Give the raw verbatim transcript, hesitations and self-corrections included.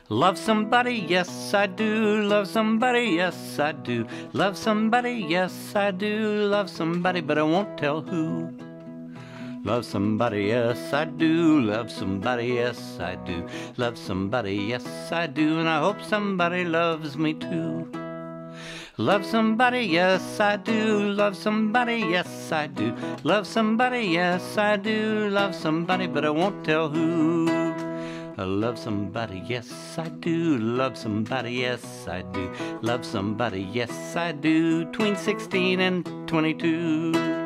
Love somebody, yes I do. Love somebody, yes I do. Love somebody, yes I do. Love somebody, but I won't tell who. Love somebody, yes I do. Love somebody, yes I do. Love somebody, yes I do. And I hope somebody loves me too. Love somebody, yes I do. Love somebody, yes I do. Love somebody, yes I do. Love somebody, but I won't tell who. I love somebody, yes I do. Love somebody, yes I do. Love somebody, yes I do. Tween sixteen and twenty-two.